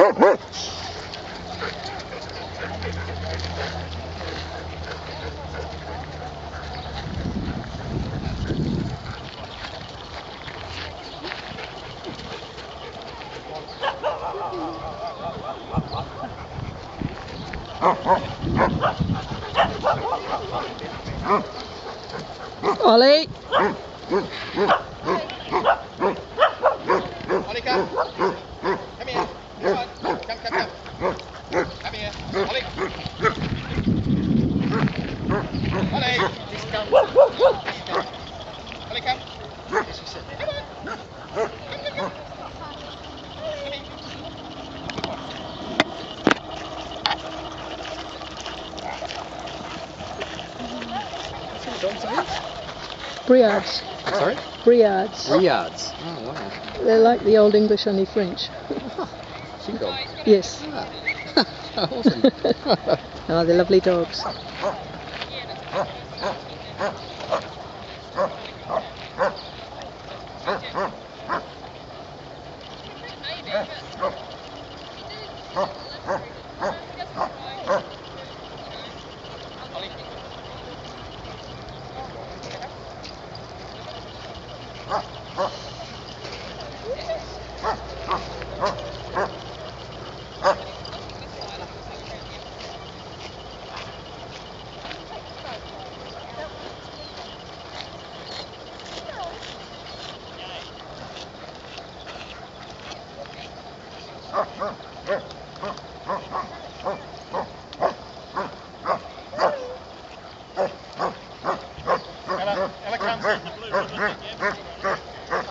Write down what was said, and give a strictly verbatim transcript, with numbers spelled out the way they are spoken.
Ollie. Ollie, come. Come here. Come on. Come, come, come. Come here. Ollie. Ollie. Just come. Just come. Ollie, come. Yes, you sit there. Come on. Come, come, come. Come here. Good one. What's the dog's name? Briards. Sorry? Briards. Briards. Oh, wow. They're like the Old English, only French. Single. Yes. Ah. Awesome. Oh, they're lovely dogs. Ella, Ella comes.